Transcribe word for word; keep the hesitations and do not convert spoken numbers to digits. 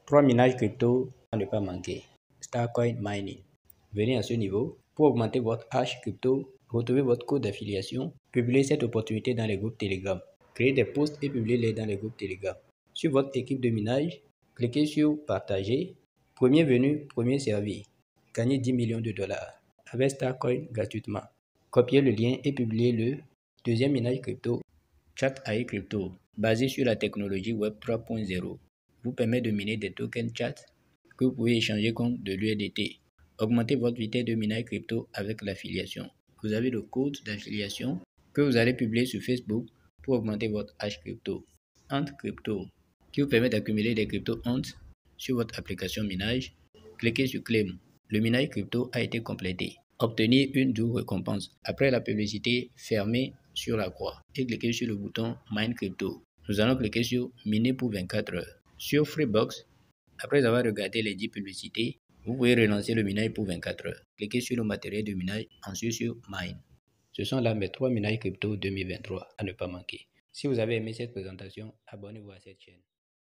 Trois minages crypto à ne pas manquer. Starcoin Mining. Venez à ce niveau pour augmenter votre hash crypto, retrouvez votre code d'affiliation, publiez cette opportunité dans les groupes Telegram. Créez des posts et publiez-les dans les groupes Telegram. Sur votre équipe de minage, cliquez sur Partager. Premier venu, premier servi. Gagnez dix millions de dollars avec Starcoin gratuitement. Copiez le lien et publiez le deuxième minage crypto, Chat.ai Crypto, basé sur la technologie Web trois point zéro. Vous permet de miner des tokens chat que vous pouvez échanger contre de l'U S D T. Augmentez votre vitesse de minage crypto avec l'affiliation. Vous avez le code d'affiliation que vous allez publier sur Facebook pour augmenter votre hash crypto. Ant Crypto, qui vous permet d'accumuler des cryptos Ant sur votre application minage. Cliquez sur Claim. Le minage crypto a été complété. Obtenir une double récompense. Après la publicité, fermez sur la croix et cliquez sur le bouton Mine Crypto. Nous allons cliquer sur Miner pour vingt-quatre heures. Sur Freebox, après avoir regardé les dix publicités, vous pouvez relancer le minage pour vingt-quatre heures. Cliquez sur le matériel de minage, ensuite sur Mine. Ce sont là mes trois minages crypto deux mille vingt-trois à ne pas manquer. Si vous avez aimé cette présentation, abonnez-vous à cette chaîne.